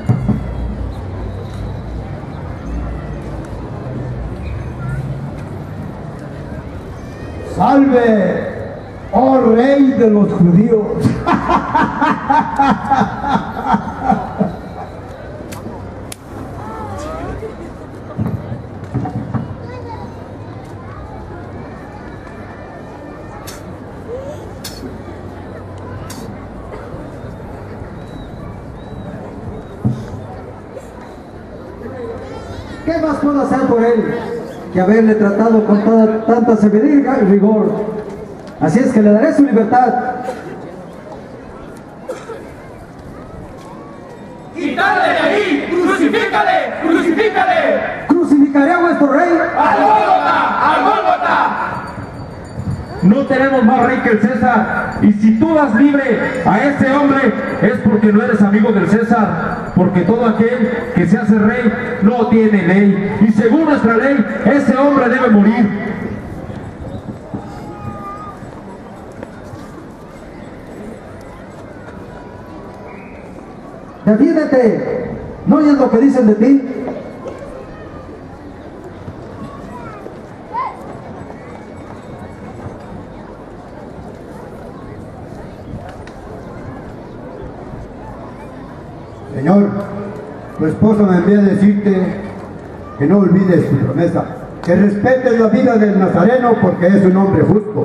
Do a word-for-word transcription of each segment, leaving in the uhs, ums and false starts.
Salve, oh rey de los judíos. ¿Qué más puedo hacer por él que haberle tratado con toda, tanta severidad y rigor? Así es que le daré su libertad. ¡Quítale de ahí! ¡Crucifícale! ¡Crucifícale! Crucificaré a vuestro rey. ¡Al Gólgota! ¡Al Gólgota! No tenemos más rey que el César, y si tú das libre a ese hombre es porque no eres amigo del César, porque todo aquel que se hace rey no tiene ley, y según nuestra ley ese hombre debe morir. Defiéndete, ¿no oyes lo que dicen de ti? Señor, tu esposo me envía a decirte que no olvides tu promesa, que respetes la vida del Nazareno porque es un hombre justo.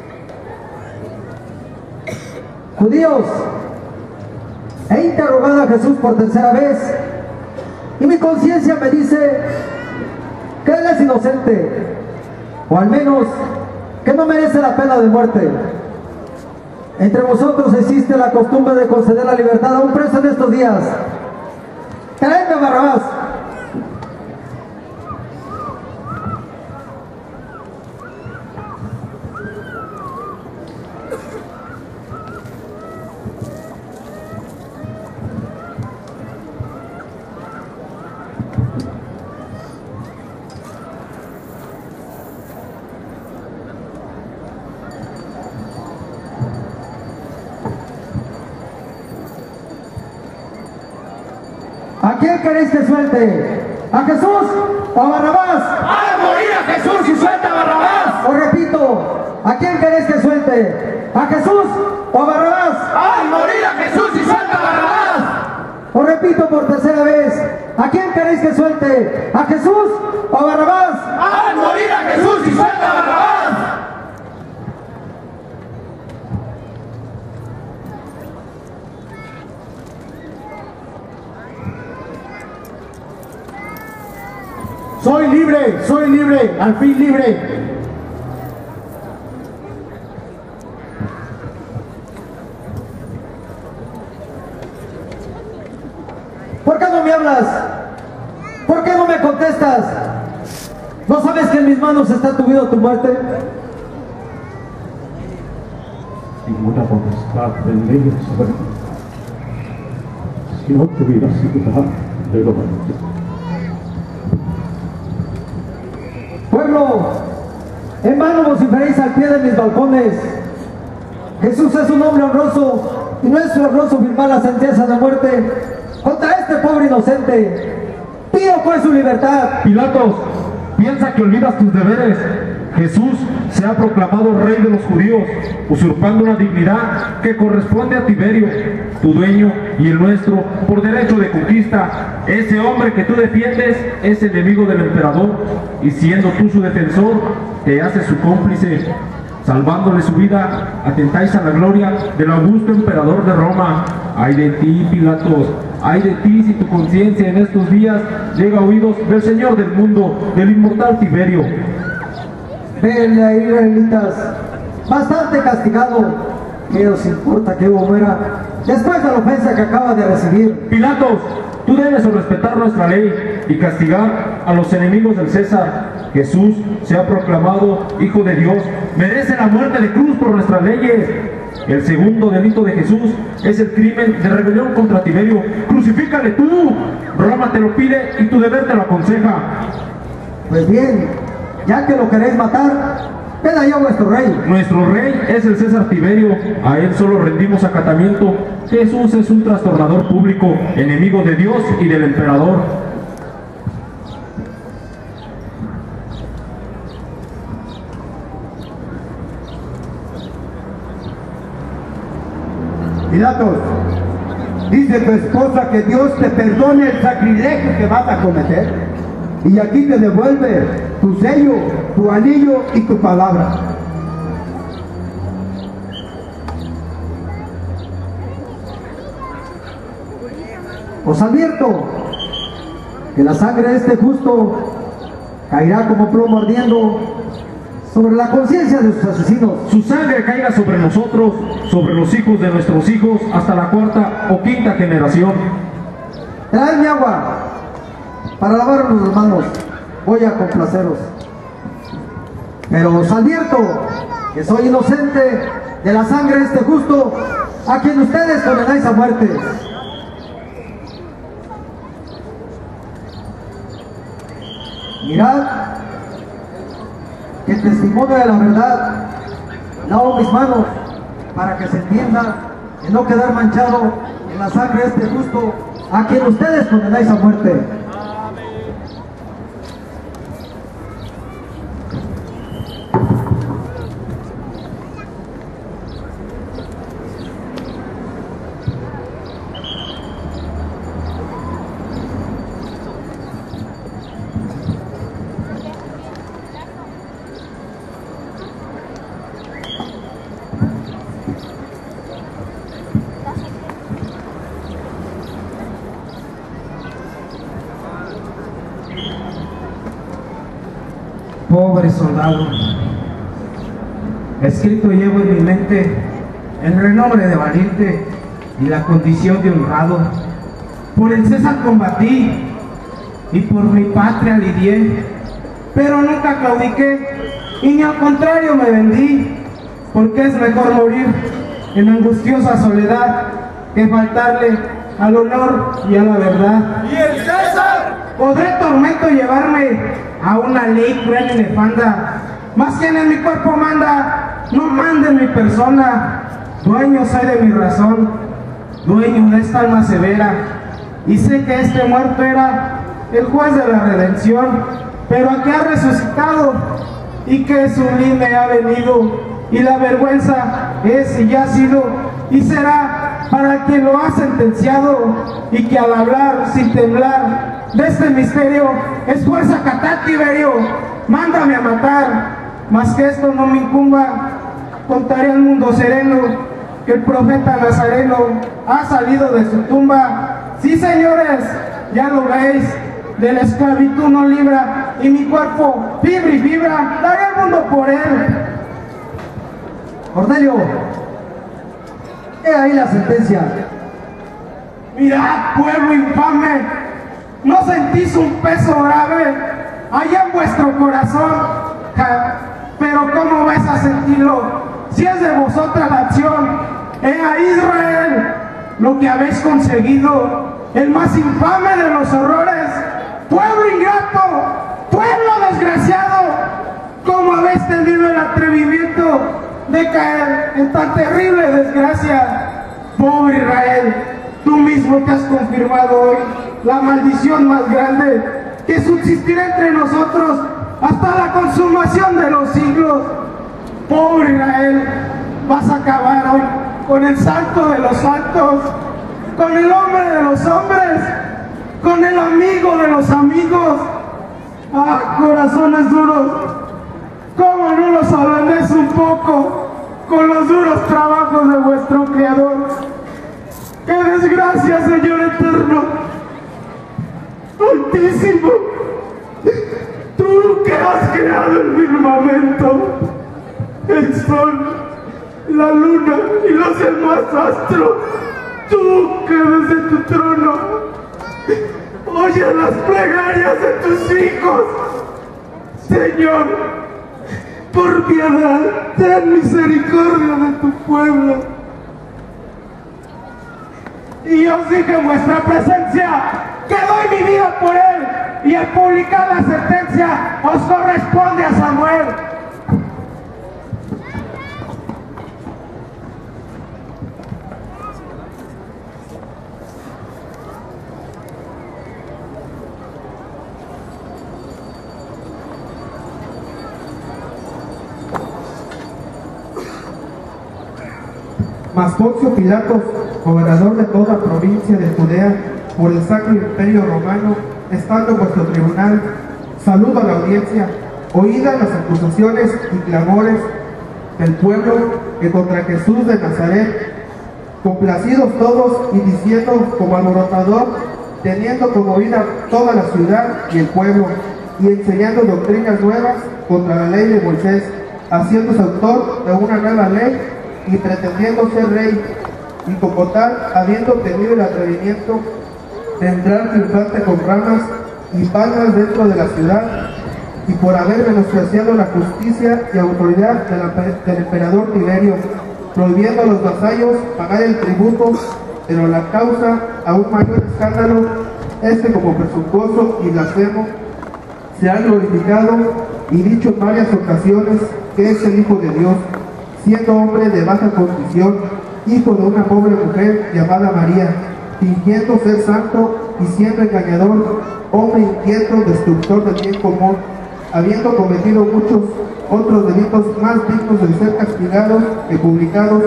Judíos, he interrogado a Jesús por tercera vez y mi conciencia me dice que él es inocente, o al menos que no merece la pena de muerte. Entre vosotros existe la costumbre de conceder la libertad a un preso en estos días. ¡Traedme a Barrabás! ¿A quién queréis que suelte? ¿A Jesús o a Barrabás? ¡Haz morir a Jesús y suelta a Barrabás! Os repito, ¿a quién queréis que suelte? ¿A Jesús o a Barrabás? ¡Haz morir a Jesús y suelta a Barrabás! Os repito por tercera vez, ¿a quién queréis que suelte? ¿A Jesús o a Barrabás? ¡Haz morir a Jesús y suelta a Barrabás! Soy libre, soy libre, al fin libre. ¿Por qué no me hablas? ¿Por qué no me contestas? ¿No sabes que en mis manos está tu vida o tu muerte? Ninguna potestad tendría sobre ti, si no tuviera seguridad de lo malo. Pueblo, en vano vociferéis al pie de mis balcones. Jesús es un hombre honroso y no es honroso firmar la sentencia de muerte contra este pobre inocente. Pido pues su libertad. Pilatos, piensa que olvidas tus deberes. Jesús se ha proclamado rey de los judíos, usurpando una dignidad que corresponde a Tiberio, tu dueño y el nuestro, por derecho de conquista. Ese hombre que tú defiendes es enemigo del emperador, y siendo tú su defensor, te haces su cómplice. Salvándole su vida, atentáis a la gloria del augusto emperador de Roma. Ay de ti, Pilatos, ay de ti si tu conciencia en estos días llega a oídos del Señor del mundo, del inmortal Tiberio. Venle ahí, israelitas, bastante castigado, que os importa que Hugo muera después de la ofensa que acaba de recibir. Pilatos, tú debes respetar nuestra ley y castigar a los enemigos del César. Jesús se ha proclamado Hijo de Dios, merece la muerte de cruz por nuestras leyes. El segundo delito de Jesús es el crimen de rebelión contra Tiberio. Crucifícale tú, Roma te lo pide y tu deber te lo aconseja. Pues bien, ya que lo queréis matar, Ven allá vuestro rey. Nuestro rey es el César Tiberio, a él solo rendimos acatamiento. Jesús es un trastornador público, enemigo de Dios y del emperador. Pilatos, dice tu esposa que Dios te perdone el sacrilegio que vas a cometer, y aquí te devuelve tu sello, tu anillo y tu palabra. Os advierto que la sangre de este justo caerá como plomo ardiendo sobre la conciencia de sus asesinos. Su sangre caiga sobre nosotros, sobre los hijos de nuestros hijos, hasta la cuarta o quinta generación. Traedme agua para lavarnos las manos, voy a complaceros. Pero os advierto que soy inocente de la sangre de este justo, a quien ustedes condenáis a muerte. Mirad que el testimonio de la verdad lavo mis manos para que se entienda y no quedar manchado en la sangre de este justo, a quien ustedes condenáis a muerte. Pobre soldado, escrito llevo en mi mente el renombre de valiente y la condición de honrado. Por el César combatí y por mi patria lidié, pero nunca claudiqué y ni al contrario me vendí, porque es mejor morir en angustiosa soledad que faltarle al honor y a la verdad. ¡Y el César! Podré tormento llevarme a una ley cruel y nefanda, mas quien en mi cuerpo manda, no manda en mi persona. Dueño soy de mi razón, dueño de esta alma severa, y sé que este muerto era el juez de la redención, pero aquí ha resucitado, y que sublime ha venido, y la vergüenza es y ya ha sido, y será para quien lo ha sentenciado, y que al hablar sin temblar de este misterio es fuerza catar Tiberio, mándame a matar, mas que esto no me incumba, contaré al mundo sereno que el profeta Nazareno ha salido de su tumba. Sí, señores, ya lo veis, de la esclavitud no libra, y mi cuerpo vibra y vibra, daré al mundo por él. Cornelio, he ahí la sentencia. Mirad, pueblo infame, ¿no sentís un peso grave allá en vuestro corazón? Ja, pero ¿cómo vais a sentirlo si es de vosotras la acción? ¡Eh, a Israel! Lo que habéis conseguido, el más infame de los horrores. ¡Pueblo ingrato! ¡Pueblo desgraciado! ¿Cómo habéis tenido el atrevimiento de caer en tan terrible desgracia? ¡Pobre Israel! Tú mismo te has confirmado hoy la maldición más grande que subsistirá entre nosotros hasta la consumación de los siglos. Pobre Israel, vas a acabar hoy con el santo de los santos, con el hombre de los hombres, con el amigo de los amigos. Ah, corazones duros, ¿cómo no los ablandéis un poco con los duros trabajos de vuestro Creador? ¡Qué desgracia, Señor eterno! Altísimo, tú que has creado el firmamento, el sol, la luna y los demás astros, tú que desde tu trono oyes las plegarias de tus hijos. Señor, por piedad, ten misericordia de tu pueblo. Y os dije en vuestra presencia que doy mi vida por él, y al publicar la sentencia os corresponde a Samuel. Mas Poncio Pilatos, gobernador de toda provincia de Judea, por el Sacro Imperio Romano, estando en vuestro tribunal, saludo a la audiencia, oídas las acusaciones y clamores del pueblo que contra Jesús de Nazaret, complacidos todos y diciendo como alborotador, teniendo conmovida toda la ciudad y el pueblo, y enseñando doctrinas nuevas contra la ley de Moisés, haciéndose autor de una nueva ley y pretendiendo ser rey, y como tal, habiendo tenido el atrevimiento de entrar triunfante con ramas y palmas dentro de la ciudad, y por haber menospreciado la justicia y autoridad de la, del emperador Tiberio, prohibiendo a los vasallos pagar el tributo, pero la causa a un mayor escándalo, este como presuntuoso y blasfemo, se ha glorificado y dicho en varias ocasiones que es el Hijo de Dios, siendo hombre de baja condición, hijo de una pobre mujer llamada María, fingiendo ser santo y siendo engañador, hombre inquieto, destructor del bien común, habiendo cometido muchos otros delitos más dignos de ser castigados que publicados.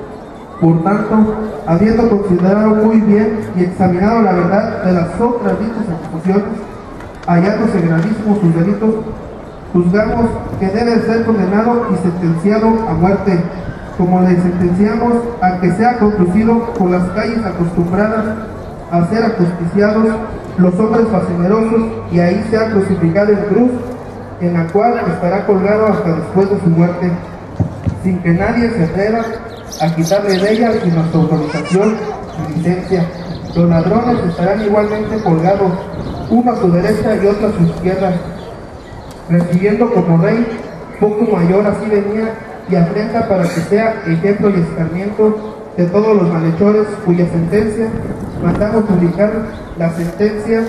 Por tanto, habiendo considerado muy bien y examinado la verdad de las otras dichas acusaciones, hallándose gravísimos sus delitos, juzgamos que debe ser condenado y sentenciado a muerte, como le sentenciamos a que sea conducido por las calles acostumbradas a ser ajusticiados los hombres facinerosos, y ahí sea crucificado en cruz, en la cual estará colgado hasta después de su muerte, sin que nadie se atreva a quitarle de ella sin nuestra autorización y licencia. Los ladrones estarán igualmente colgados, uno a su derecha y otro a su izquierda, recibiendo como rey poco mayor así venía y afrenta, para que sea ejemplo y escarmiento de todos los malhechores, cuya sentencia mandamos publicar la sentencia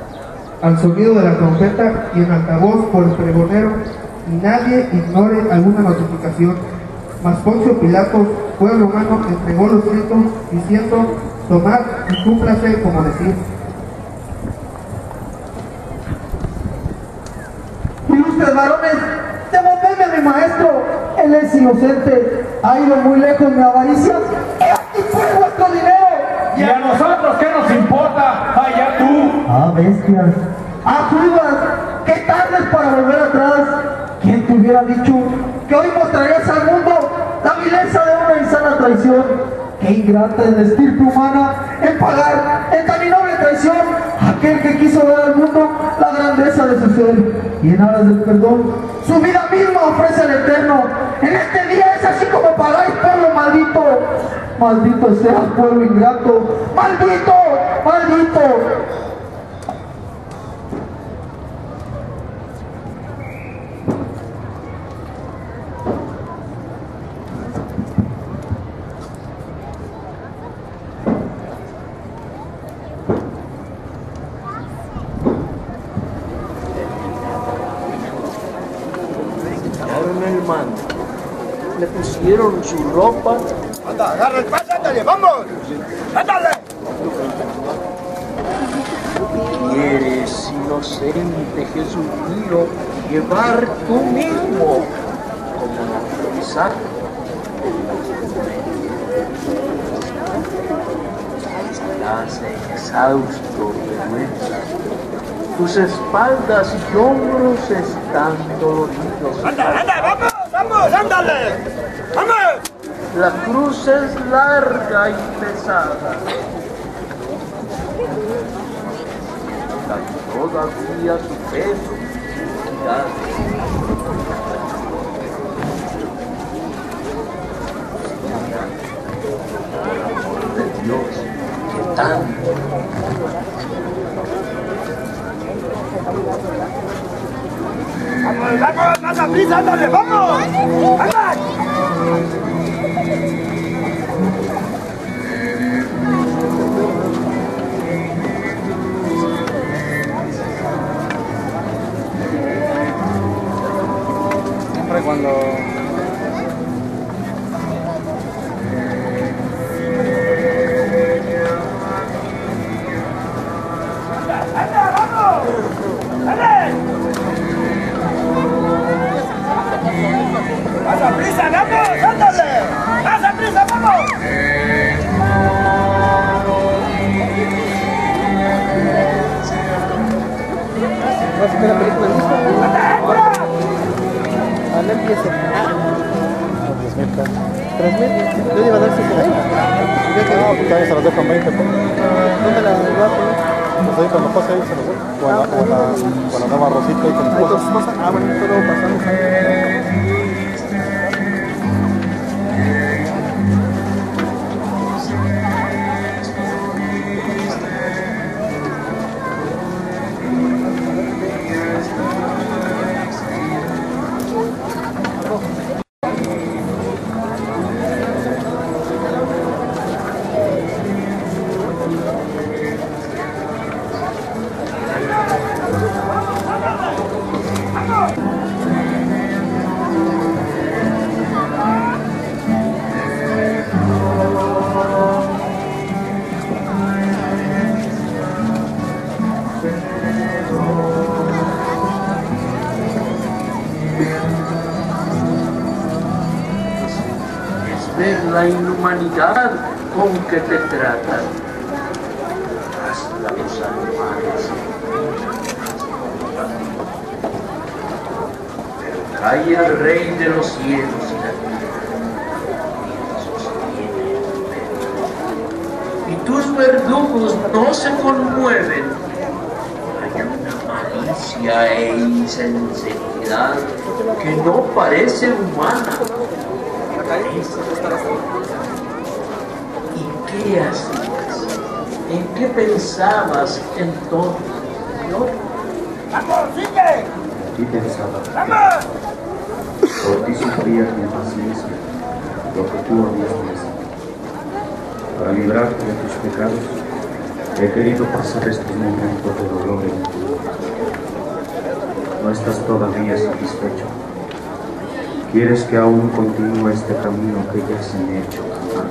al sonido de la trompeta y en altavoz por el pregonero, y nadie ignore alguna notificación. Mas Poncio Pilatos, pueblo romano, entregó los escritos, diciendo: tomad y cúmplase como decir. Ilustres varones, devolvedme a mi maestro, él es inocente, ha ido muy lejos mi avaricia, y aquí fue vuestro dinero. ¿Y a nosotros qué nos importa? Allá tú. Ah, bestias. Ah, Judas, qué tardes para volver atrás. ¿Quién te hubiera dicho que hoy mostrarías al mundo la vileza de una insana traición? Qué ingrata es la estirpe humana en pagar en tan innoble traición aquel que quiso dar al mundo la grandeza de su ser, y en aras del perdón su vida misma ofrece al Eterno. En este día es así como pagáis, pueblo maldito. Maldito seas, pueblo ingrato. Maldito, maldito. El man. Le pusieron su ropa. Anda, agarra el pase, ándale, vamos. Ándale. ¿Quieres, inocente Jesús mío, llevar tú mismo como autorizar? Estás exhausto de vergüenza. Tus espaldas y hombros están doloridos. Anda, anda, vamos, vamos, ándale. Vamos. La cruz es larga y pesada. Da todavía su peso. Mirad. De Dios, que tanto. Vamos, vamos, más a prisa, ándale, vamos. Anda. Siempre cuando ¡Anda, va a sacar la película en disco. A ver, empieza. tres mil. Yo le iba a dar cinco mil. Yo que no, todavía se los dejo en veinte. ¿Dónde la va a poner? Pues ahí cuando pase ahí se los dejo. O la, o la, o la nueva Rosita y con mi esposa. Ah, bueno, todo pasamos ahí. La inhumanidad con que te tratan. Hasta los animales. Pero cae el Rey de los cielos y la tierra. Y tus verdugos no se conmueven. Hay una malicia e insensibilidad que no parece humana. ¿Y qué hacías? ¿En qué pensabas entonces? ¿No? ¡Vamos, sigue! Y pensaba, por ti sufrías mi paciencia, lo que tú habías merecido. Para librarte de tus pecados, he querido pasar estos momentos de dolor en ti. No estás todavía satisfecho. ¿Quieres que aún continúe este camino que ya se me ha hecho cansado?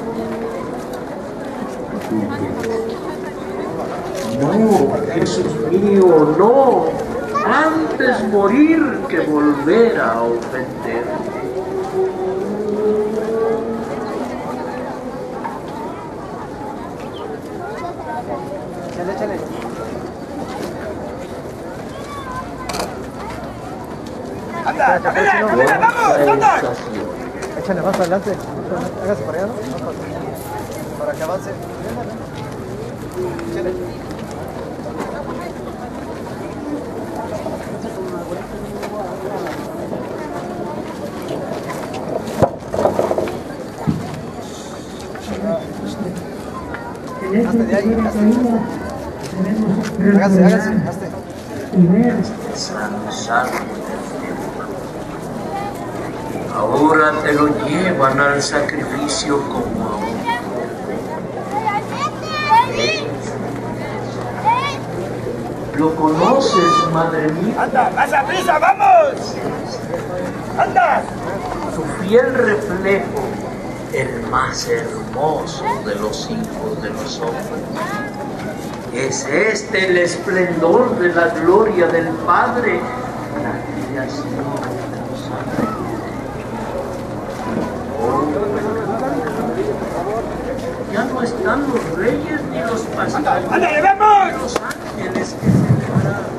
No, Jesús mío, no. Antes morir que volver a ofender. Échale, échale. ¡Anda, camina, camina, vamos, anda! Échale más adelante. Hágase para allá, ¿no? Más para allá. Para que avance. Échale. Hazte de ahí, hazte. Hágase, hágase, hazte. Santo, santo. Ahora te lo llevan al sacrificio como a un. ¿Lo conoces, madre mía? ¡Anda, más a prisa, vamos! ¡Anda! Su fiel reflejo, el más hermoso de los hijos de los hombres. Es este el esplendor de la gloria del Padre, la creación de los ángeles. Ya no están los reyes ni los pastores. ¡Ándale, vamos! Los ángeles que se pararon.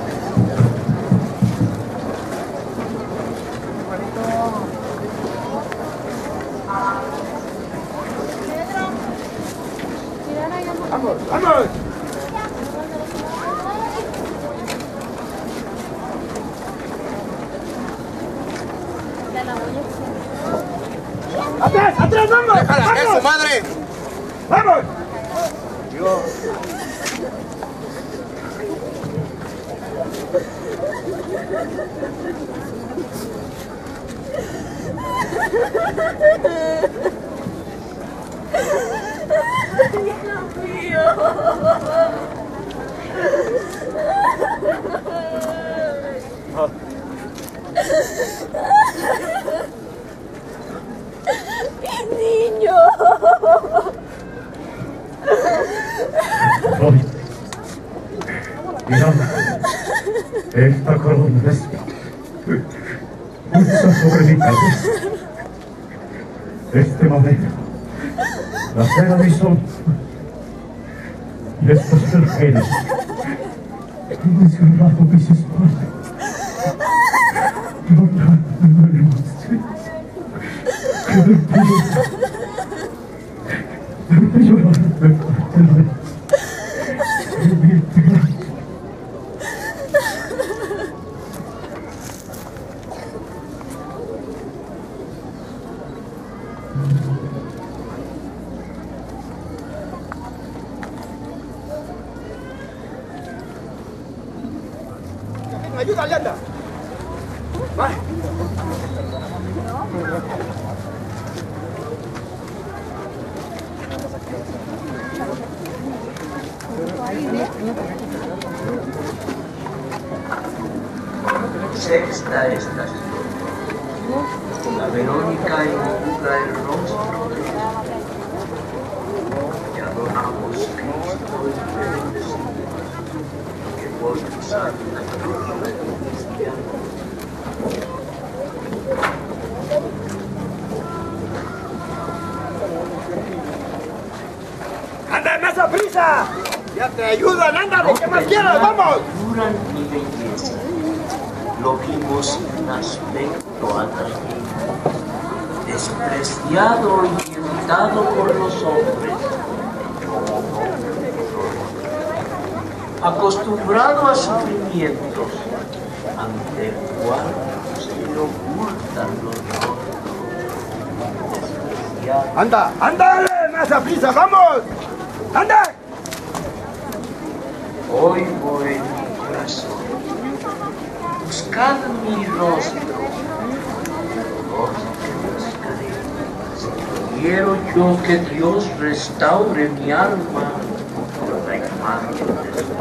¡Vamos, vamos! ¡Atrás, atrás, vamos! ¡Déjala, ¡Vamos! eso, madre! ¡Vamos! Hijo mío. Mi niño. Hoy, mirad, esta corona de espinas pulsa sobre mi cabeza. Este madero, la cera de mi sol, y estos vergeles desgarrado mis espaldas. Llorando no le mostré que me pudo llorando me parte de mi brazo. Ayúdale, anda. Va. Sexta estación. La Verónica enjuga el rostro de y adoramos Cristo y bendecimos que por tu santa cruz cristiana. ¡Anda, más a prisa! ¡Ya te ayudan! ¡Ándale! ¿Qué más quieres? ¡Vamos! Duran mi belleza. Lo vimos sin aspecto atractivo, despreciado y imitado por los hombres, como hombre acostumbrado a sufrimientos, ante el cual se le ocultan los rostros despreciados. ¡Anda! ¡Ándale! ¡Más a prisa! ¡Vamos! ¡Anda! Hoy voy en mi corazón. Buscad mi rostro, os buscaré. Quiero yo que Dios restaure mi alma por la imagen de su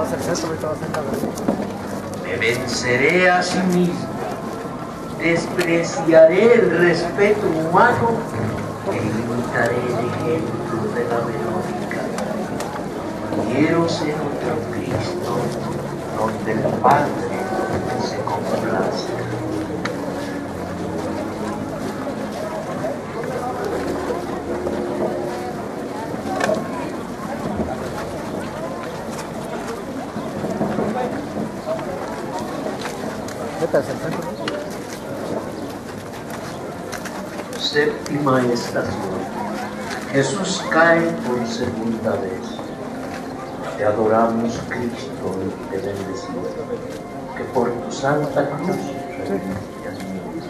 me venceré a sí mismo, despreciaré el respeto humano e imitaré el ejemplo de la Verónica. Quiero ser otro Cristo, donde el Padre se complazca. Séptima estación. Jesús cae por segunda vez. Te adoramos, Cristo, y te bendecimos, que por tu santa cruz redimiste al mundo.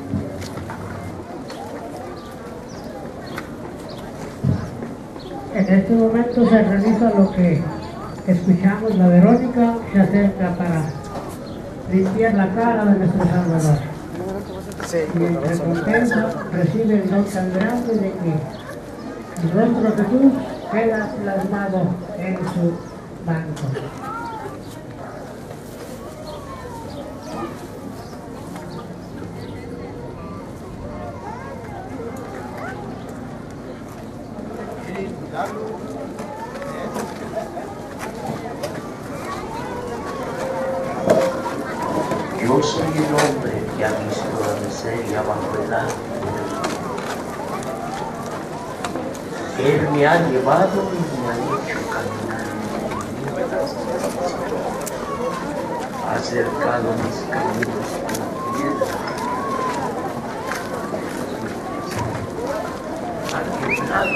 En este momento se realiza lo que escuchamos. La Verónica se acerca para limpiar la cara de nuestro Salvador. Y en recompensa recibe el don tan grande de que el rostro de Jesús queda plasmado en su banco. Yo soy el hombre que ha visto la miseria bajo el arco de Él me ha llevado y me ha hecho caminar en ha acercado mis caminos con piedra, ha quebrado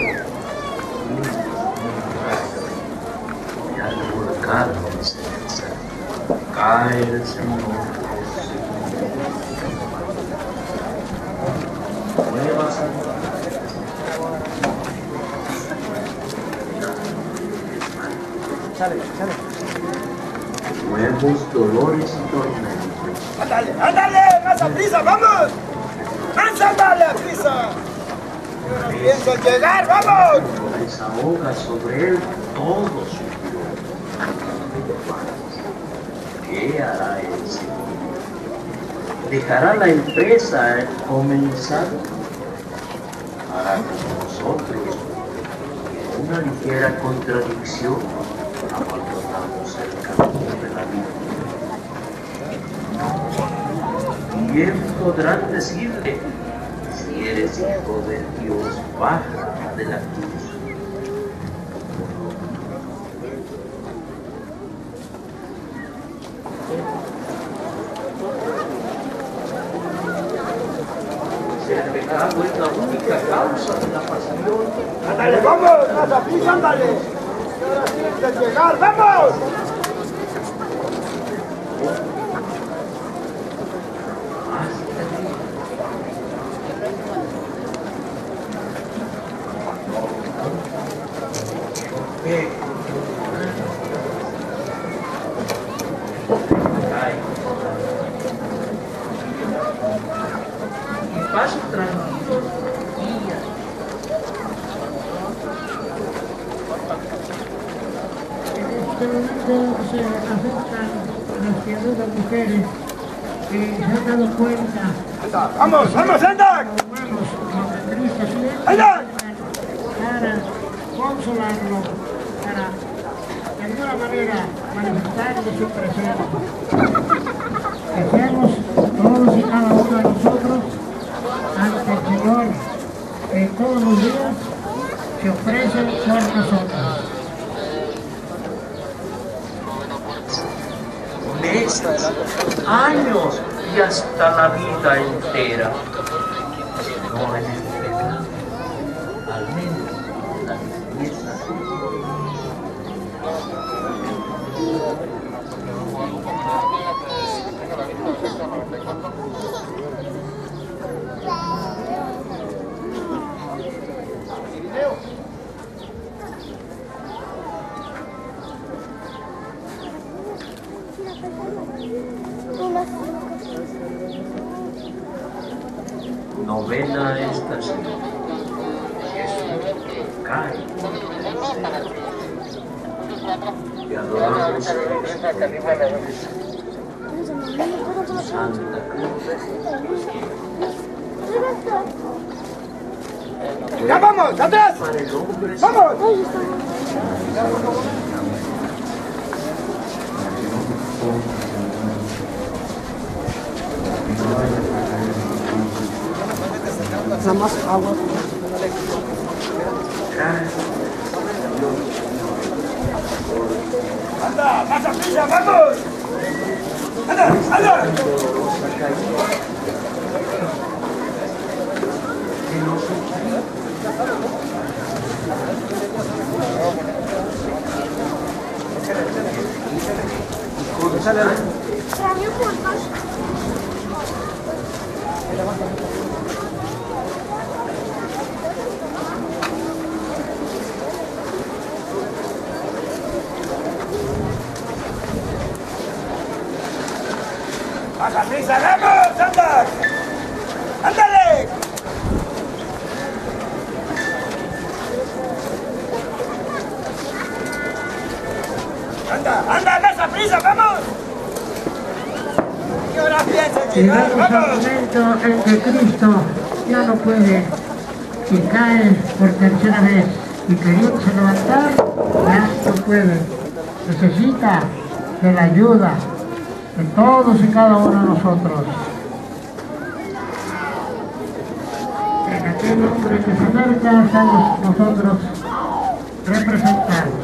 me ha volcado mis cenizas. Cae el Señor. Nuevas Sale, sale. Nuevos dolores y tormentos. ¡Ándale, ándale! ¡Más a prisa, vamos! ¡Más ándale a prisa! Yo no pienso llegar, vamos. Desahoga sobre él todo su dolor. ¿Qué hará el Señor? ¿Dejará la empresa comenzar? Hará con nosotros una ligera contradicción. Abandonamos el camino de la vida. Bien podrán decirle, si eres hijo de Dios, baja de la cruz. pecado es la única causa de la pasión. Ándale, vamos, más a prisa, ándale. Que ahora tienes que llegar, vamos. Y paso tranquilo día. En este momento se acercan las piadosas mujeres que se han dado cuenta. Anda, vamos, vamos, anda. Hermanos, con Cristo siempre ¡Anda! para consolarlo, para de alguna manera manifestarle su presencia. Que seamos todos y cada uno de nosotros ante el Señor, que todos los días se ofrecen por nosotros. Meses, años y hasta la vida entera. No en el pecado, al menos en la limpieza. Novena estación. Jesús cae del cielo. Te adoramos, Santa Cruz. ¡Ya vamos, atrás! Para el hombre ¡Vamos! Nada más agua. ¡Anda, más a prisa, vamos! ¡Anda, anda! ¡Más a prisa, vamos! ¡Anda! ¡Ándale! ¡Anda, anda, más a prisa, vamos! ¿Qué hora piensa llegar? Llegamos al ¡Vamos! momento en que Cristo ya no puede y cae por tercera vez y queriéndose levantar, ya no puede. Necesita de la ayuda de todos y cada uno de nosotros. En aquel hombre que se acerca estamos nosotros representados.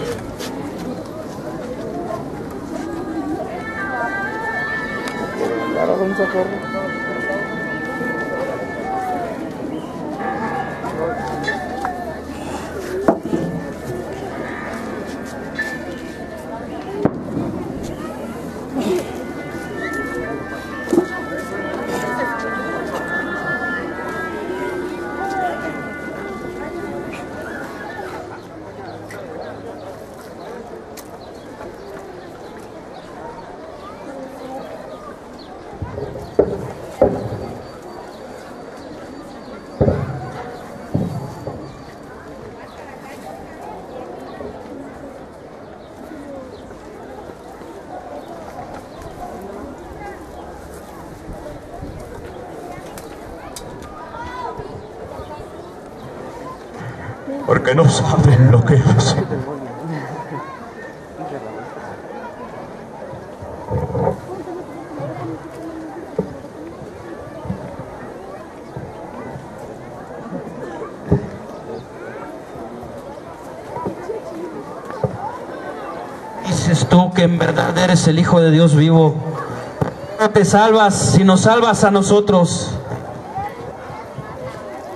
Porque no saben lo que hacen. Dices tú que en verdad eres el Hijo de Dios vivo. No te salvas si nos salvas a nosotros.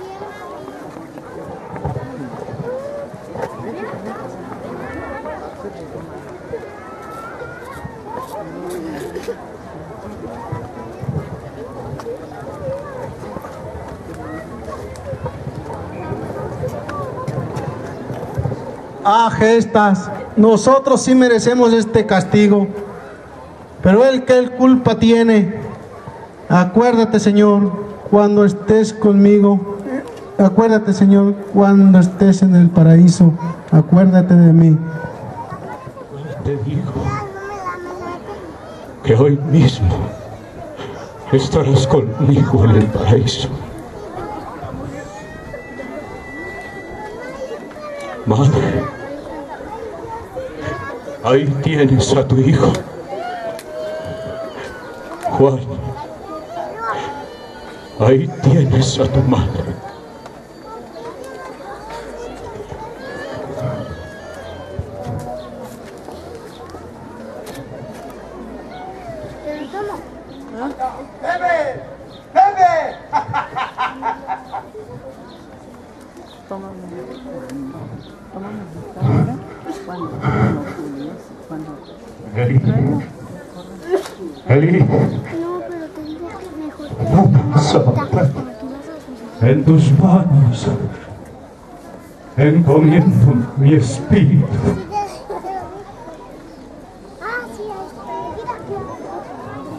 Ah, gestas, nosotros sí merecemos este castigo, pero él qué culpa tiene. Acuérdate, Señor, cuando estés conmigo. Acuérdate, Señor, cuando estés en el paraíso. Acuérdate de mí. Te digo que hoy mismo estarás conmigo en el paraíso. Madre, ahí tienes a tu hijo, Juan. Ahí tienes a tu madre. ¡Bebe! ¡Bebe! Eli, Eli, Santa, en tus manos encomiendo mi espíritu.